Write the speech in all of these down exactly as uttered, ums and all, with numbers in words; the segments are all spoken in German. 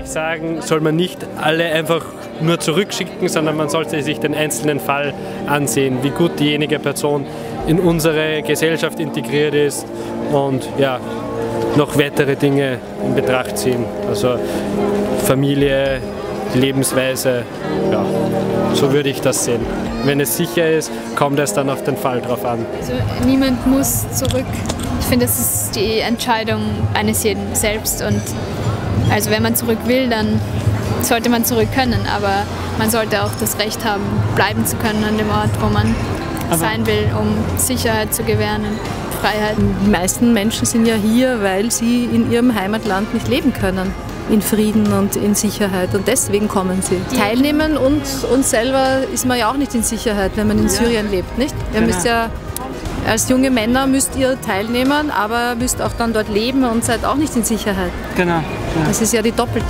ich sagen, soll man nicht alle einfach nur zurückschicken, sondern man sollte sich den einzelnen Fall ansehen, wie gut diejenige Person in unsere Gesellschaft integriert ist und ja, noch weitere Dinge in Betracht ziehen. Also Familie, Lebensweise, ja, so würde ich das sehen. Wenn es sicher ist, kommt es dann auf den Fall drauf an. Also niemand muss zurück. Ich finde, das ist die Entscheidung eines jeden selbst. Und also wenn man zurück will, dann sollte man zurück können. Aber man sollte auch das Recht haben, bleiben zu können an dem Ort, wo man aber sein will, um Sicherheit zu gewähren und Freiheit. Die meisten Menschen sind ja hier, weil sie in ihrem Heimatland nicht leben können. In Frieden und in Sicherheit. Und deswegen kommen sie. Die Teilnehmen und uns selber ist man ja auch nicht in Sicherheit, wenn man in ja. Syrien lebt, nicht? Ihr genau. müsst ja, als junge Männer müsst ihr teilnehmen, aber müsst auch dann dort leben und seid auch nicht in Sicherheit. Genau. Ja. Das ist ja die doppelte.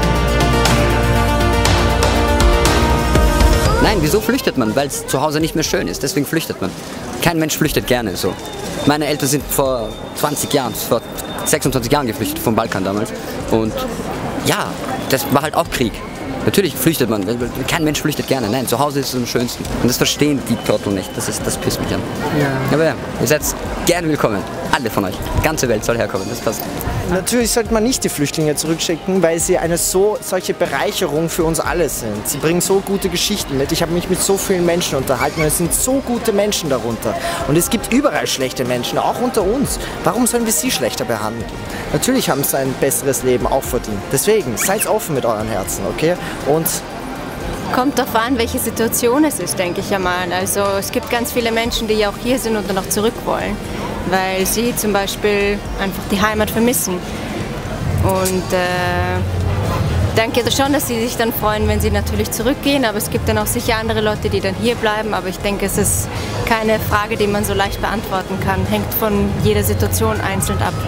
Nein, wieso flüchtet man? Weil es zu Hause nicht mehr schön ist, deswegen flüchtet man. Kein Mensch flüchtet gerne so. Meine Eltern sind vor zwanzig Jahren, vor sechsundzwanzig Jahren geflüchtet vom Balkan damals. Und ja, das war halt auch Krieg. Natürlich flüchtet man, kein Mensch flüchtet gerne. Nein, zu Hause ist es am schönsten. Und das verstehen die Trottel nicht, das, ist, das pisst mich an. Ja. Aber ja, ihr seid gerne willkommen. Alle von euch. Die ganze Welt soll herkommen, das passt. Natürlich sollte man nicht die Flüchtlinge zurückschicken, weil sie eine so, solche Bereicherung für uns alle sind. Sie bringen so gute Geschichten mit. Ich habe mich mit so vielen Menschen unterhalten und es sind so gute Menschen darunter. Und es gibt überall schlechte Menschen, auch unter uns. Warum sollen wir sie schlechter behandeln? Natürlich haben sie ein besseres Leben auch verdient. Deswegen, seid offen mit euren Herzen, okay? Und kommt darauf an, welche Situation es ist, denke ich einmal. Also es gibt ganz viele Menschen, die ja auch hier sind und dann auch zurück wollen, weil sie zum Beispiel einfach die Heimat vermissen. Und äh, ich denke schon, dass sie sich dann freuen, wenn sie natürlich zurückgehen, aber es gibt dann auch sicher andere Leute, die dann hier bleiben. Aber ich denke, es ist keine Frage, die man so leicht beantworten kann. Hängt von jeder Situation einzeln ab.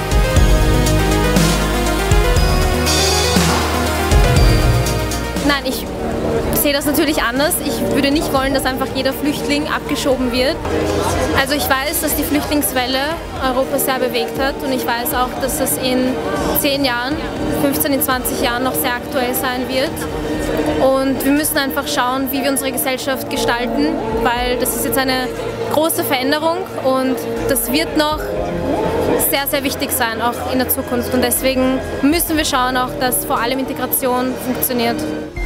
Nein, ich sehe das natürlich anders. Ich würde nicht wollen, dass einfach jeder Flüchtling abgeschoben wird. Also ich weiß, dass die Flüchtlingswelle Europa sehr bewegt hat und ich weiß auch, dass es in zehn Jahren, fünfzehn, in zwanzig Jahren noch sehr aktuell sein wird. Und wir müssen einfach schauen, wie wir unsere Gesellschaft gestalten, weil das ist jetzt eine große Veränderung und das wird noch sehr, sehr wichtig sein, auch in der Zukunft. Und deswegen müssen wir schauen auch, dass vor allem Integration funktioniert.